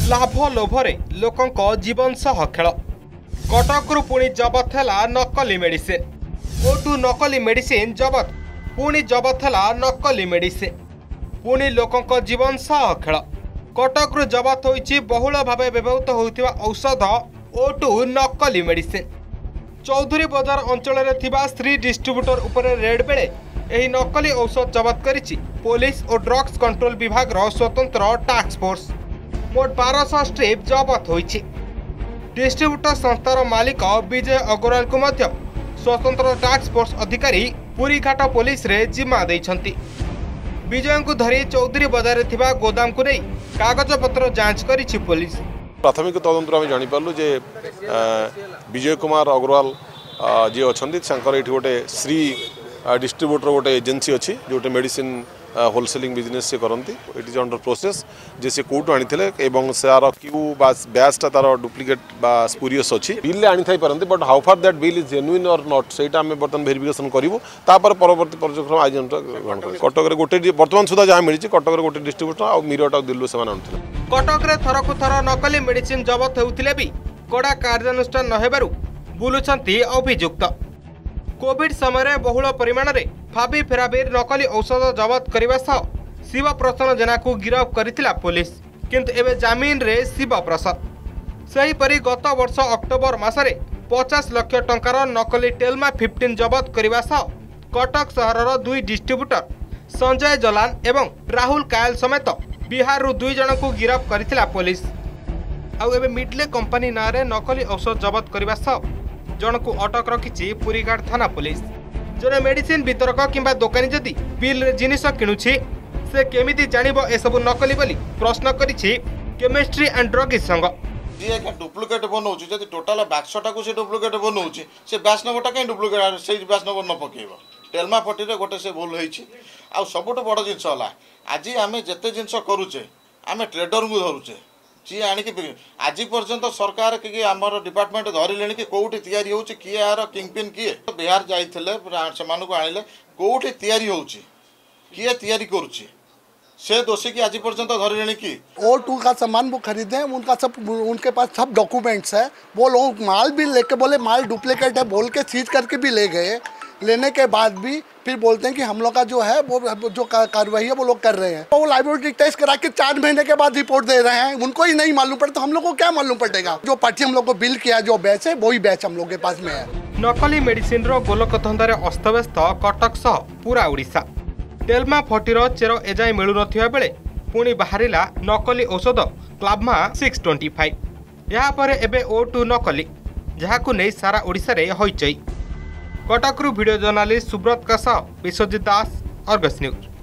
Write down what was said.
लाभ लोभरे लोकंक जीवन सह खेल कटकरू पुणी जबत है नकली मेडिसिन ओटू नकली मेडिसिन जबत पुणी जबत है नकली मेडिसिन पुणी लोकंक जीवन सह खेल कटकरू जबत होइछि बहुल भाव व्यवहृत होउथिबा औषध ओटू नकली मेडिसिन चौधरी बजार अंचल में श्री डिस्ट्रीब्यूटर उपर रेड बेले एही नकली औषध जबत करिछि पुलिस और ड्रग्स कंट्रोल विभाग स्वतंत्र टास्क फोर्स मोट 1200 स्ट्रिप जबत होइछि। डिस्ट्रीब्यूटर संस्थार मालिक विजय अग्रवाल को मध्य स्वतंत्र टास्क फोर्स अधिकारी पुरीघाट पुलिस रे जिम्मा दैछंती। विजय को धरी चौधरी बजार थिबा गोदाम को नहीं कागज पत्र जांच करिछि पुलिस। प्राथमिक तदंतर आम जापर जे विजय कुमार अग्रवाल जी अच्छा ये गोटे श्री डिस्ट्रीब्यूटर गोटे एजेन्सी अच्छी जोटे मेडिसिन होलसेलिंग बिजनेस से करती इट इज अंडर प्रोसेस जे से कोर्ट आनी सार क्यू बैचटा तार डुप्लिकेट स्पूरियस अच्छी बिल आनी थी पारती but how far that bill is genuine और नॉट से बर्तमान वेरिफिकेशन करूँ परवर्ती पर्यक्रम आज ग्रहण कर कटक गोटे बर्तमान सुधा जहाँ मिली कटक गोटे डिस्ट्रीब्यूटर आ मीरटा दिल्ली से आनुले कटक थरकु थर नकली मेडिसिन जबत होउथिले भी कड़ा कार्यानुष्ठान नहेबारु बुलुछंती अभियुक्त। कोविड समय बहुल परिमाण में फाबी फेराबीर नकली औषध जबत करने सह शिव प्रसन्न जेना को गिरफ्त करथिला पुलिस किंतु एबे जामीन रे शिव प्रसाद सेहीपरि गत वर्ष अक्टोबर मासरे 50 लाख टंकार नकली टेलमा 15 जबत करने सह कटक सहरर 2 डिस्ट्रीब्यूटर संजय जलान एवं राहुल कायल समेत बिहार रु 2 जन को गिरफ्त करथिला पुलिस। आउ एबे मिडले कंपनी नारे नकली औषध जबत करने सह जन को अटक रखी पुरीघाट थाना पुलिस। जने मेडिसिन वितरक किंबा दोकानी जदि बिल रे जिनिस किणुछि से केमिति जानिबो ए सब नकली बोली प्रश्न करिछि केमिस्ट्री एंड ड्रग संघ। जी डुप्लिकेट बनाऊँ जब टोटाल बाक्सटा को डुप्लिकेट बनाऊँ से बैच नंबरटा कहीं डुप्लिकेट से बैच नंबर न पकेब टेलमा पट्टी गोटे से भूल होती आ सबुठ बड़ जिनस है आज आम जिते जिनस करुचे आम ट्रेडर को धरुचे जी आणिक आज पर्यंत सरकार कि आमर डिपार्टमेंट धरले कि कौटी तैयारी हो किए यार किंगपिन किए बिहार जाते से आने कौटी तैयारी हो किए तैयारी करुच्ची से दोषी की आज पर्यंत धरले कि O2 का सामान वो खरीदे उनका सब उनके पास सब डॉक्यूमेंट्स है वो लोग माल भी लेके बोले माल डुप्लीकेट है बोल के सीज करके भी ले गए लेने के बाद भी फिर बोलते हैं कि हम लोग का जो है वो जो कार्रवाई है वो लोग कर रहे हैं वो लाइब्रेरी टेस्ट करा के 4 महीने के बाद रिपोर्ट दे रहे हैं उनको ही नहीं मालूम पड़ता तो हम लोग को क्या मालूम पड़ेगा जो पार्टी हम लोग को बिल किया जो बैच है वही बैच हम लोग के पास में है। नकली मेडिसिन रो गोलक धंदारे अस्तव्यस्त कटक सह पूरा ओडिशा टेलमा 40 चेर एजाए मिलु नथिबा बेले पुणी बाहरिला नकली औषध क्लाभमा 625 या परे एबे O2 नकली जहाकु नै सारा ओडिशा रे होइचै। कटकरू वीडियो जर्नालिस्ट सुब्रत का सह विश्वजित दास, अर्गस न्यूज।